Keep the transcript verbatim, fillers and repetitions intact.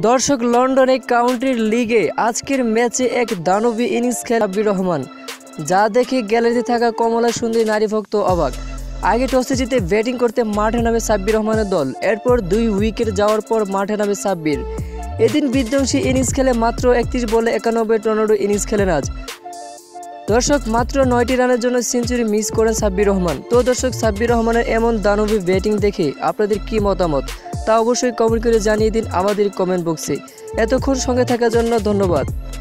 দর্শক, লন্ডনে কাউন্টি লিগে আজকের ম্যাচে এক দানবী ইনিংস খেলে সাব্বির রহমান, যা দেখে গ্যালারিতে থাকা কমলা সুন্দরী নারী ভক্ত অবাক। আগে টসে জিতে ব্যাটিং করতে মাঠে নামে সাব্বির রহমানের দল। এরপর দুই উইকেট যাওয়ার পর মাঠে নামে সাব্বির। এদিন বিধ্বংসী ইনিংস খেলে মাত্র একত্রিশ বলে একানব্বই টর্নেডো ইনিংস খেলেন আজ। দর্শক, মাত্র নয়টি রানের জন্য সেঞ্চুরি মিস করেন সাব্বির রহমান। তো দর্শক, সাব্বির রহমানের এমন দানবী ব্যাটিং দেখে আপনাদের কি মতামত তা অবশ্যই কমেন্ট করে জানিয়ে দিন আমাদের কমেন্ট বক্সে। এতক্ষণ সঙ্গে থাকার জন্য ধন্যবাদ।